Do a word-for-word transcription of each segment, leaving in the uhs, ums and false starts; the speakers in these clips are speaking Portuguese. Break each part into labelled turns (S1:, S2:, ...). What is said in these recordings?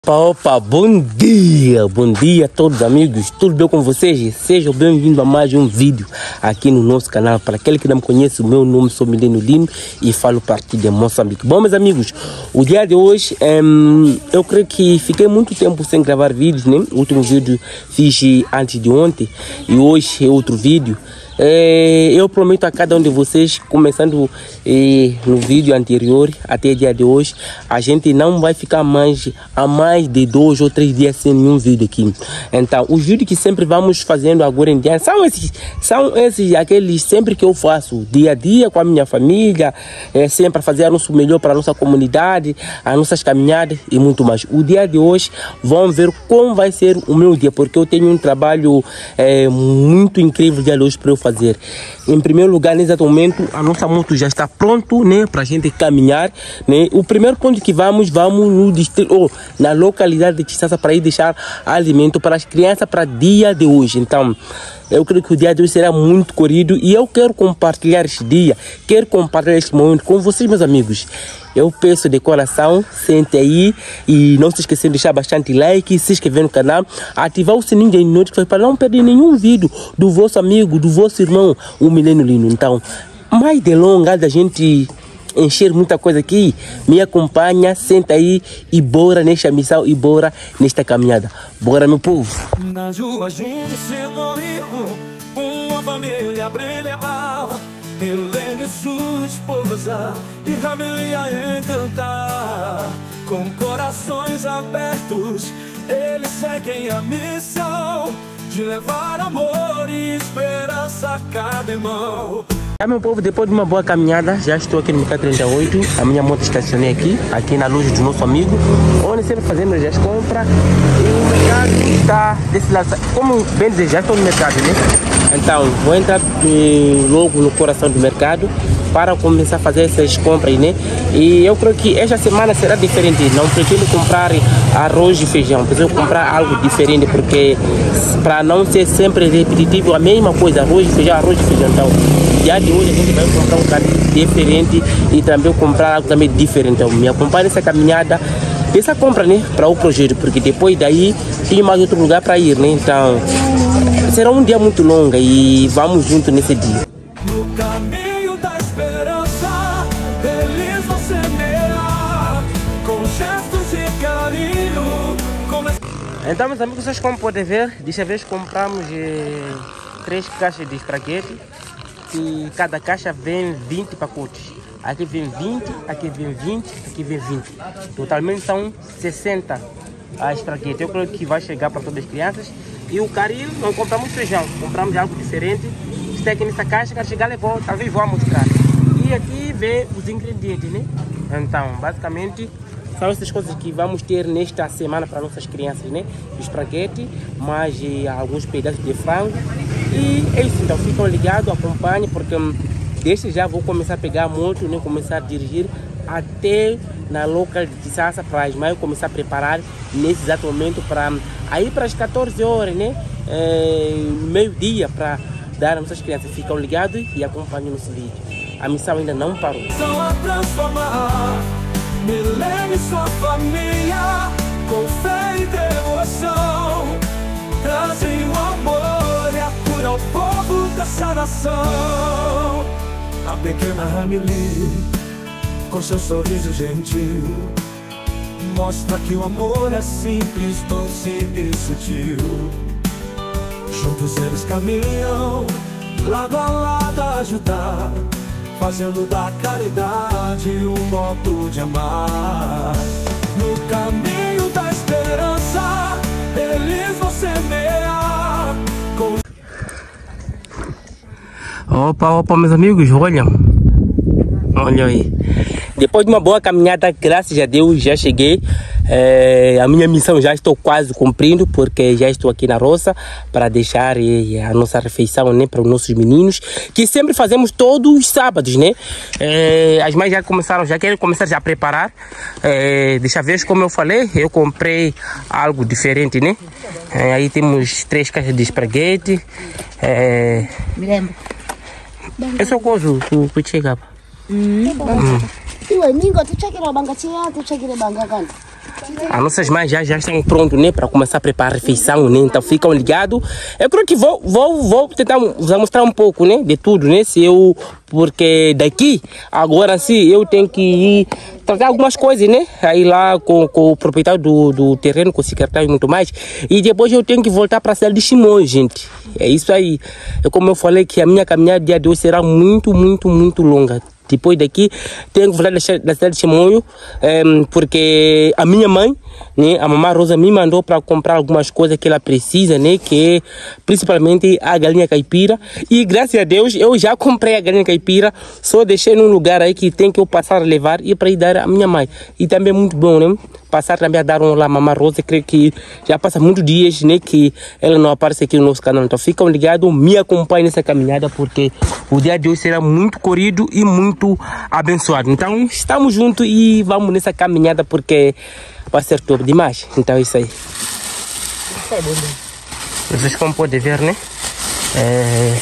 S1: Opa, opa, bom dia, bom dia a todos amigos, tudo bem com vocês? Sejam bem-vindos a mais um vídeo aqui no nosso canal. Para aquele que não me conhece, o meu nome sou Mileno Lino e falo parte de Moçambique. Bom, meus amigos, o dia de hoje, hum, eu creio que fiquei muito tempo sem gravar vídeos, né? O último vídeo fiz antes de ontem e hoje é outro vídeo. É, eu prometo a cada um de vocês, começando é, no vídeo anterior até o dia de hoje, a gente não vai ficar mais a mais de dois ou três dias sem nenhum vídeo aqui. Então, os vídeos que sempre vamos fazendo agora em diante são esses, são esses aqueles sempre que eu faço dia a dia com a minha família, é, sempre fazer o nosso melhor para a nossa comunidade, as nossas caminhadas e muito mais. O dia de hoje vamos ver como vai ser o meu dia, porque eu tenho um trabalho é, muito incrível dia de hoje para eu fazer. Em primeiro lugar, nesse exato momento, a nossa moto já está pronto, né, para a gente caminhar, né? O primeiro ponto que vamos, vamos no distrito, ou na localidade de Tissassa, para ir deixar alimento para as crianças para dia de hoje. Então, eu creio que o dia de hoje será muito corrido e eu quero compartilhar este dia, quero compartilhar este momento com vocês, meus amigos. Eu peço de coração, sente aí e não se esqueçam de deixar bastante like, se inscrever no canal, ativar o sininho de notificações para não perder nenhum vídeo do vosso amigo, do vosso irmão, o Mileno Lino. Então, mais delongas da gente encher muita coisa aqui, me acompanha, senta aí e bora nesta missão e bora nesta caminhada. Bora, meu povo!
S2: Na rua a gente sendo rico, uma família brilhava, Helena e sua esposa e Ramelia encantar. Com corações abertos, eles seguem a missão de levar amor e esperança a cada irmão.
S1: É, meu povo, depois de uma boa caminhada, já estou aqui no Mercado trinta e oito, a minha moto estacionei aqui, aqui na loja do nosso amigo, onde sempre fazemos as compras, e o mercado está desse lado, como bem dizer, já estou no mercado, né? Então, vou entrar eh, logo no coração do mercado para começar a fazer essas compras, né? E eu creio que esta semana será diferente, não pretendo comprar arroz e feijão, preciso comprar algo diferente, porque para não ser sempre repetitivo a mesma coisa, arroz e feijão, arroz e feijão. Então, dia de hoje a gente vai comprar um bocado diferente e também comprar algo também diferente. Então, me acompanhe nessa caminhada, essa compra, né, para o projeto, porque depois daí tem mais outro lugar para ir, né? Então, será um dia muito longo e vamos junto nesse dia.
S2: No caminho da esperança, eles vão semear, com gestos de carinho. Come...
S1: Então, meus amigos, vocês como podem ver, desta vez compramos eh, três caixas de esparguete. E cada caixa vem vinte pacotes. Aqui vem vinte, aqui vem vinte, aqui vem vinte. Totalmente são sessenta a esparguete. Eu creio que vai chegar para todas as crianças. E o caril, não compramos feijão, compramos algo diferente. Está aqui nessa caixa, quando chegar levou, talvez vou mostrar. E aqui vem os ingredientes, né? Então, basicamente, são essas coisas que vamos ter nesta semana para nossas crianças, né? Esparguete, mais eh, alguns pedaços de frango. E é isso, então ficam ligados, acompanhem, porque hum, desde já vou começar a pegar a moto, né? Começar a dirigir até na local de Tissassa para as mães começar a preparar nesse exato momento para aí para as quatorze horas, né? É, meio-dia para dar às nossas crianças. Ficam ligados e acompanhem nesse vídeo. A missão ainda não parou.
S2: São a transformar Mileno e sua família com fé e devoção, trazem o amor e a cura ao povo dessa nação. A pequena Ramelia, com seu sorriso gentil, mostra que o amor é simples, doce e sutil. Juntos eles caminham, lado a lado a ajudar, fazendo da caridade um modo de amar. No caminho da esperança, eles vão semear com...
S1: Opa, opa, meus amigos, olha, olha aí. Depois de uma boa caminhada, graças a Deus, já cheguei. É, a minha missão já estou quase cumprindo, porque já estou aqui na roça para deixar é, a nossa refeição, né, para os nossos meninos, que sempre fazemos todos os sábados, né? É, as mães já começaram, já querem começar já a preparar. É, dessa vez, como eu falei, eu comprei algo diferente, né? É, aí temos três caixas de esparguete. É,
S3: Me lembro.
S1: Esse é o coisa que chega.
S3: Hum. Iwe mingo tuchakira banga chia tuchakira banga kan.
S1: As nossas mães já, já estão prontas, né, para começar a preparar a refeição, né? Então ficam ligados. Eu creio que vou, vou, vou tentar vos mostrar um pouco, né, de tudo, né? Se eu, porque daqui, agora sim, eu tenho que ir tratar algumas coisas, né? Aí lá com, com o proprietário do, do terreno, com o secretário e muito mais. E depois eu tenho que voltar para a cidade de Chimoio, gente. É isso aí. É como eu falei que a minha caminhada dia de hoje será muito, muito, muito longa. Depois daqui, tenho que voltar da cidade de Chimoio, é, porque a minha mãe, né, a mamãe Rosa, me mandou para comprar algumas coisas que ela precisa, né, que é principalmente a galinha caipira. E graças a Deus, eu já comprei a galinha caipira, só deixei num lugar aí que tem que eu passar a levar e para ir dar à minha mãe. E também é muito bom, né? Passar também a dar um lá a mamãe Rosa, creio que já passa muitos dias, né, que ela não aparece aqui no nosso canal. Então ficam ligados, me acompanhem nessa caminhada, porque o dia de hoje será muito corrido e muito abençoado. Então estamos juntos e vamos nessa caminhada, porque vai ser top demais. Então é isso aí. Vocês como podem ver, né? É...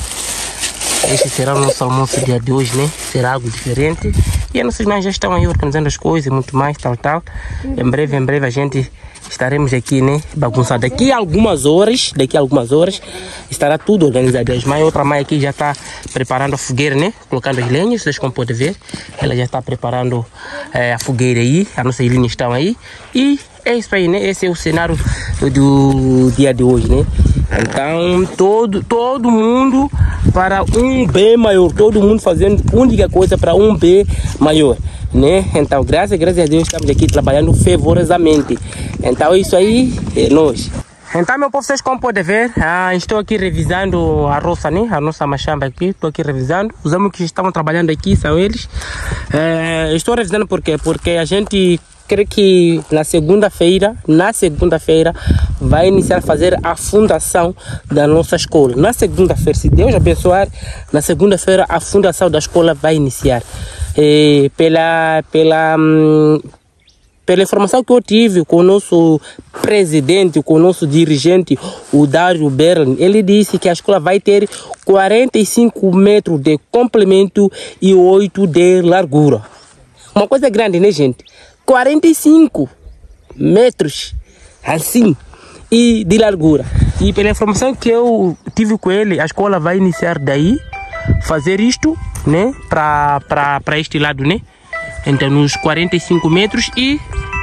S1: Esse será o nosso almoço dia de hoje, né? Será algo diferente. E as nossas mães já estão aí organizando as coisas, muito mais, tal, tal. Em breve, em breve a gente estaremos aqui, né? Bagunçado. Daqui a algumas horas, daqui a algumas horas, estará tudo organizado. As mães, outra mãe aqui já está preparando a fogueira, né? Colocando as lenhas, vocês como podem ver. Ela já está preparando é, a fogueira aí. As nossas linhas estão aí. E é isso aí, né? Esse é o cenário do dia de hoje, né? Então, todo, todo mundo para um bem maior. Todo mundo fazendo única coisa para um bem maior, né? Então, graças, graças a Deus, estamos aqui trabalhando fervorosamente. Então, é isso aí, é nós. Então, meu povo, vocês como podem ver, ah, estou aqui revisando a roça, né? A nossa machamba aqui, estou aqui revisando. Os homens que estavam trabalhando aqui são eles. É, estou revisando por quê? Porque a gente... creio que na segunda-feira, na segunda-feira, vai iniciar a fazer a fundação da nossa escola. Na segunda-feira, se Deus abençoar, na segunda-feira a fundação da escola vai iniciar. E pela, pela, hum, pela informação que eu tive com o nosso presidente, com o nosso dirigente, o Dário Berlin, ele disse que a escola vai ter quarenta e cinco metros de comprimento e oito de largura. Uma coisa grande, né, gente? quarenta e cinco metros assim e de largura. E pela informação que eu tive com ele, a escola vai iniciar daí fazer isto, né, para para este lado, né? Então nos quarenta e cinco metros e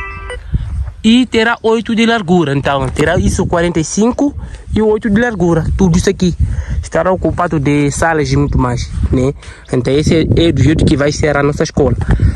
S1: e terá oito de largura. Então terá isso quarenta e cinco e oito de largura. Tudo isso aqui estará ocupado de salas e muito mais, né? Então esse é, é do jeito que vai ser a nossa escola.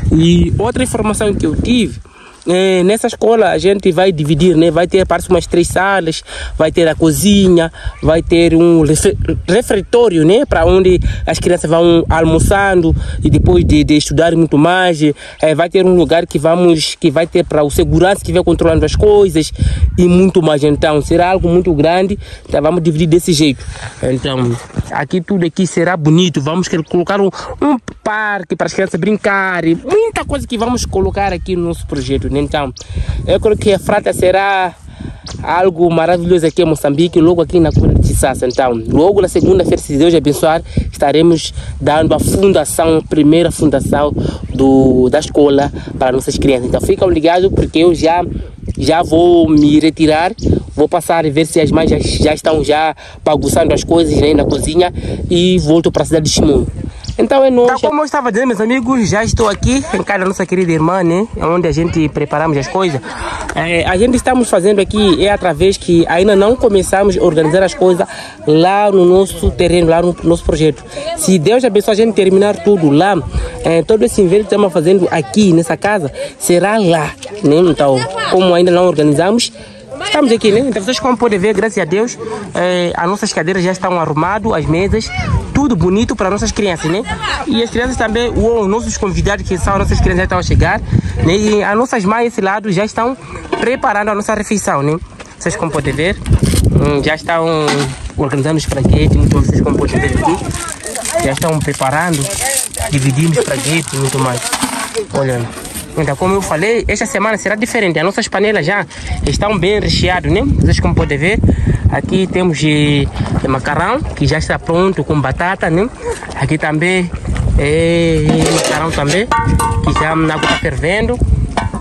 S1: E outra informação que eu tive, é, nessa escola a gente vai dividir, né? Vai ter, parece, umas três salas, vai ter a cozinha, vai ter um refeitório, né? Para onde as crianças vão almoçando e depois de, de estudar muito mais, é, vai ter um lugar que vamos, que vai ter para o segurança que vai controlando as coisas e muito mais. Então será algo muito grande. Então vamos dividir desse jeito. Então aqui tudo aqui será bonito. Vamos colocar um, um parque para as crianças brincarem, muita coisa que vamos colocar aqui no nosso projeto, né? Então eu creio que a frata será algo maravilhoso aqui em Moçambique, logo aqui na Cura de Sassa. Então logo na segunda-feira, se Deus abençoar, estaremos dando a fundação, a primeira fundação do, da escola para nossas crianças. Então ficam ligados, porque eu já já vou me retirar, vou passar e ver se as mães já, já estão já bagunçando as coisas, né, na cozinha, e volto para a cidade de Chimoio. Então é nóis. Então, como eu estava dizendo, meus amigos, já estou aqui em casa da nossa querida irmã, né? Onde a gente preparamos as coisas. É, a gente estamos fazendo aqui é através que ainda não começamos a organizar as coisas lá no nosso terreno, lá no nosso projeto. Se Deus abençoar a gente terminar tudo lá, é, todo esse inverno que estamos fazendo aqui nessa casa será lá, né? Então, como ainda não organizamos, estamos aqui, né? Então vocês como podem ver, graças a Deus, é, as nossas cadeiras já estão arrumadas, as mesas, tudo bonito para nossas crianças, né? E as crianças também, os nossos convidados, que são as nossas crianças, já estão a chegar, né? E as nossas mães, esse lado, já estão preparando a nossa refeição, né? Vocês como podem ver, já estão organizando os espraguetes, muito vocês como podem ver aqui, já estão preparando, dividindo os espraguetes e muito mais. Olha. Então, como eu falei, esta semana será diferente. As nossas panelas já estão bem recheadas, né? Vocês como podem ver, aqui temos de, de macarrão, que já está pronto com batata, né? Aqui também é macarrão também, que já a água está fervendo.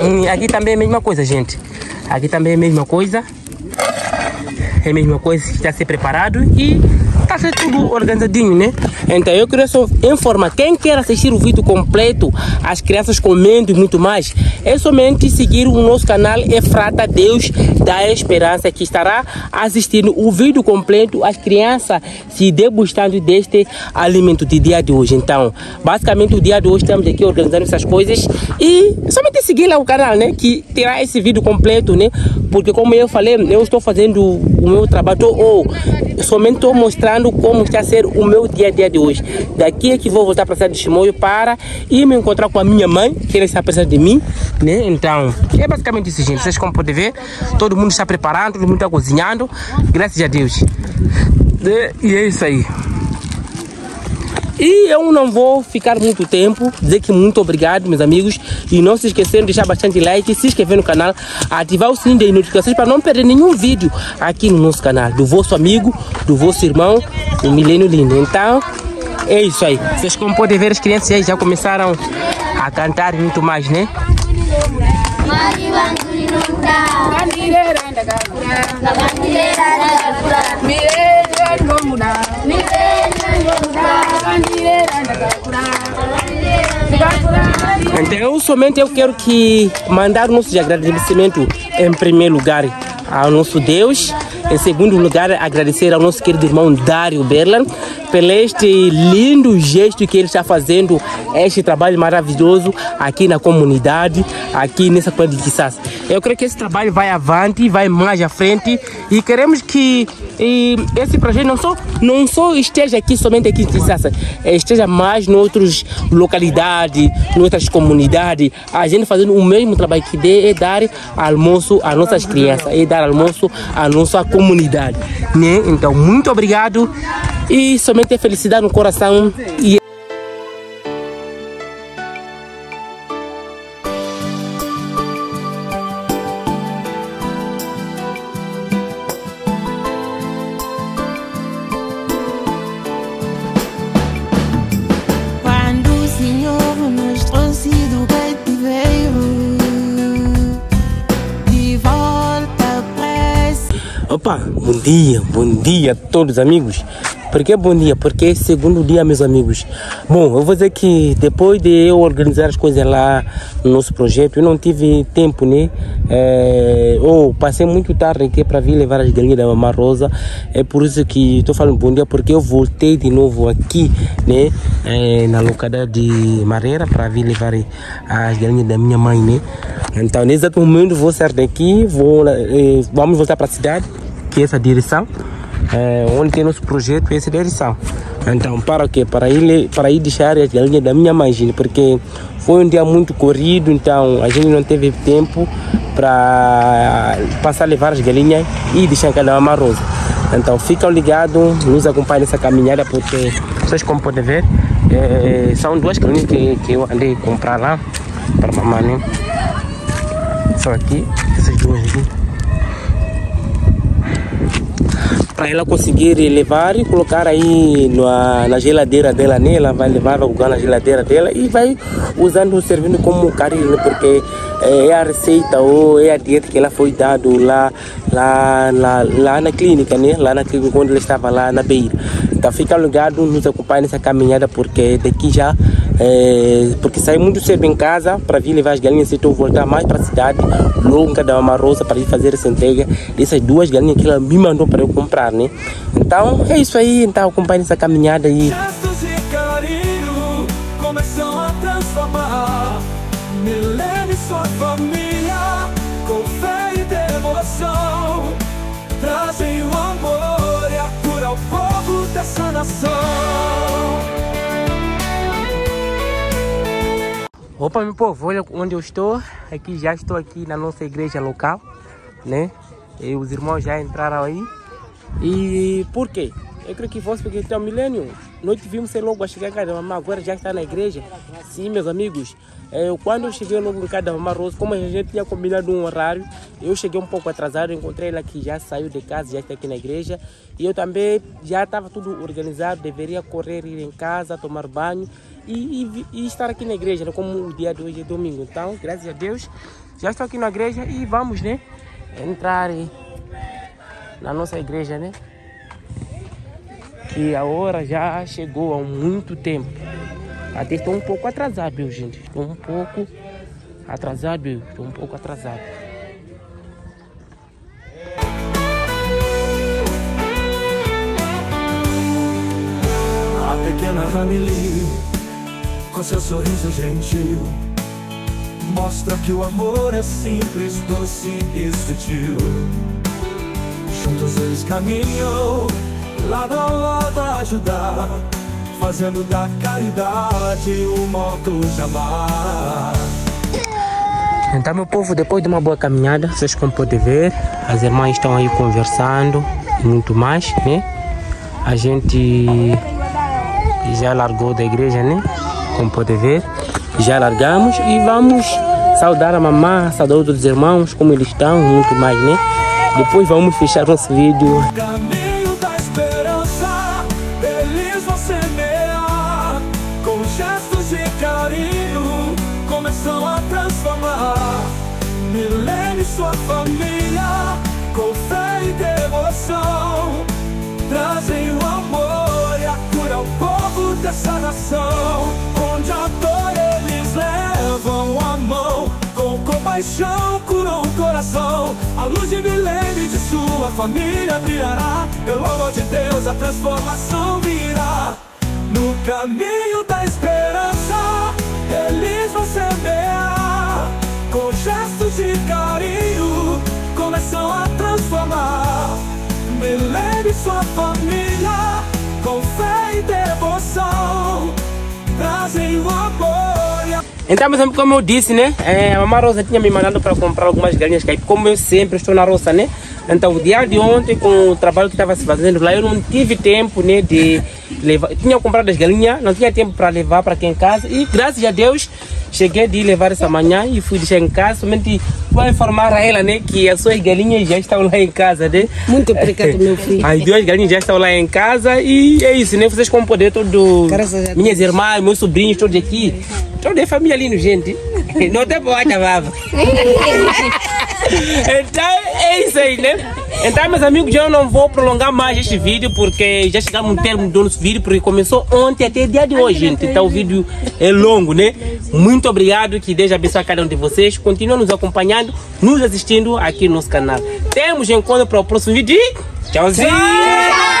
S1: Hum, aqui também é a mesma coisa, gente. Aqui também é a mesma coisa. É a mesma coisa, está a ser preparado e está a ser tudo organizadinho, né? Então eu queria só informar, quem quer assistir o vídeo completo, as crianças comendo e muito mais, é somente seguir o nosso canal Efrata Deus da Esperança, que estará assistindo o vídeo completo, as crianças se degustando deste alimento de dia de hoje. Então, basicamente o dia de hoje estamos aqui organizando essas coisas e somente seguir lá o canal, né? Que terá esse vídeo completo, né? Porque como eu falei, eu estou fazendo o meu trabalho, ou somente estou mostrando como está a ser o meu dia a dia de hoje. Daqui é que vou voltar para a cidade de Chimoio para ir me encontrar com a minha mãe, que ela está precisando de mim, né? Então, é basicamente isso, gente. Vocês como podem ver, todo mundo está preparando, todo mundo está cozinhando, graças a Deus. E é isso aí. E eu não vou ficar muito tempo, dizer que muito obrigado, meus amigos. E não se esqueçam de deixar bastante like, se inscrever no canal, ativar o sininho de notificações para não perder nenhum vídeo aqui no nosso canal. Do vosso amigo, do vosso irmão, o Milênio Lindo. Então, é isso aí. Vocês como podem ver, as crianças aí já começaram a cantar muito mais, né? Então eu somente eu quero que mandar o nosso agradecimento em primeiro lugar ao nosso Deus, em segundo lugar agradecer ao nosso querido irmão Dário Berlan pelo este lindo gesto que ele está fazendo, este trabalho maravilhoso aqui na comunidade, aqui nessa comunidade de Kissassa. Eu creio que esse trabalho vai avante, vai mais à frente e queremos que e, esse projeto não só, não só esteja aqui somente aqui em Kissassa, esteja mais em outras localidades, em outras comunidades, a gente fazendo o mesmo trabalho que dê, é dar almoço às nossas crianças, é dar almoço à nossa comunidade, né? Então, muito obrigado e somente ter felicidade no coração. E
S3: quando o Senhor nos trouxe do cativeiro de volta para si.
S1: Opa, bom dia, bom dia a todos, amigos. Por que bom dia? Porque é segundo dia, meus amigos. Bom, eu vou dizer que depois de eu organizar as coisas lá no nosso projeto, eu não tive tempo, né? É, ou passei muito tarde aqui para vir levar as galinhas da Mamã Rosa. É por isso que estou falando bom dia, porque eu voltei de novo aqui, né? É, na localidade de Mareira para vir levar as galinhas da minha mãe, né? Então, nesse exato momento, vou sair daqui, vou, é, vamos voltar para a cidade, que é essa direção. É, onde tem nosso projeto, essa direção. Então, para o quê? Para ir, para ir deixar as galinhas da minha mãe, gente, porque foi um dia muito corrido, então a gente não teve tempo para passar a levar as galinhas e deixar cada uma rosa. Então, ficam ligados, nos acompanhem nessa caminhada, porque vocês como podem ver, é, são duas galinhas que, que eu andei comprar lá para a mamãe, né? São aqui, essas duas aqui. Para ela conseguir levar e colocar aí na, na geladeira dela, né? Ela vai levar, vai colocar na geladeira dela e vai usando, servindo como carinho, né? Porque é a receita ou é a dieta que ela foi dado lá, lá, lá, lá na clínica, né? Lá na clínica quando ela estava lá na beira. Então fica ligado, nos acompanhe nessa caminhada, porque daqui já é, porque saí muito cedo em casa para vir levar as galinhas, então voltar mais para a cidade, logo em cada uma rosa para ir fazer essa entrega dessas duas galinhas que ela me mandou para eu comprar, né? Então é isso aí, então acompanhe essa caminhada aí.
S2: Gestos de carinho começam a transformar Milênio e sua família, com fé e devoção, trazem o amor e a cura ao povo dessa nação.
S1: Opa, meu povo, olha onde eu estou. Aqui já estou aqui na nossa igreja local, né? E os irmãos já entraram aí. E por quê? Eu creio que fosse porque tem um milênio. Nós tivemos ser logo a chegar em casa da mamãe, agora já está na igreja. Sim, meus amigos. Eu, quando eu cheguei logo em casa da mamãe Rosa, como a gente tinha combinado um horário, eu cheguei um pouco atrasado, encontrei ela que já saiu de casa, já está aqui na igreja. E eu também já estava tudo organizado, deveria correr, ir em casa, tomar banho e, e, e estar aqui na igreja, né? Como o dia de hoje é domingo. Então, graças a Deus, Já estou aqui na igreja e vamos, né? Entrar na nossa igreja, né? Que a hora já chegou há muito tempo. Até estou um pouco atrasado, viu, gente? Estou um pouco atrasado, viu? Estou um pouco atrasado.
S2: A pequena Ramily, com seu sorriso gentil, mostra que o amor é simples, doce e sutil. Juntos eles caminham, lado a lado a ajudar, fazendo da caridade um modo de amar.
S1: Então, meu povo, depois de uma boa caminhada, vocês como podem ver, as irmãs estão aí conversando e muito mais, né? A gente já largou da igreja, né? Como podem ver, já largamos e vamos saudar a mamãe, saudar outros irmãos, como eles estão, muito mais, né? Depois vamos fechar nosso vídeo.
S2: Caminho da esperança, eles vão semear, com gestos de carinho, começam a transformar. Milene e sua família, com fé e devoção, trazem o amor e a cura ao povo dessa nação. Onde a dor eles levam a mão, com compaixão curam o coração. A luz de Milene e de sua família brilhará, pelo amor de Deus a transformação virá. No caminho da esperança, eles vão semear, com gestos de carinho, começam a transformar. Milene e sua família, com fé e devoção, trazem o amor e a...
S1: Então, mas como eu disse, né? É, a mamãe Rosa tinha me mandado para comprar algumas galinhas caipira, como eu sempre estou na roça, né? Então, o dia de ontem, com o trabalho que estava se fazendo lá, eu não tive tempo, né, de levar. Tinha comprado as galinhas, não tinha tempo para levar para aqui em casa e, graças a Deus, cheguei de levar essa manhã e fui deixar em casa. Somente vou informar a ela, né, que as suas galinhas já estão lá em casa, né?
S4: Muito obrigado, meu filho.
S1: As duas galinhas já estão lá em casa e é isso, né? Vocês como poder, todo. Minhas irmãs, meus sobrinhos, todos aqui. Toda a família ali, gente. Não tem boa, baba. Então é isso aí, né? Então, meus amigos, eu não vou prolongar mais este vídeo porque já chegamos no termo do nosso vídeo, porque começou ontem até o dia de hoje, gente. Então o vídeo é longo, né? Muito obrigado, que Deus abençoe a cada um de vocês. Continuem nos acompanhando, nos assistindo aqui no nosso canal. Temos encontro para o próximo vídeo. Tchauzinho!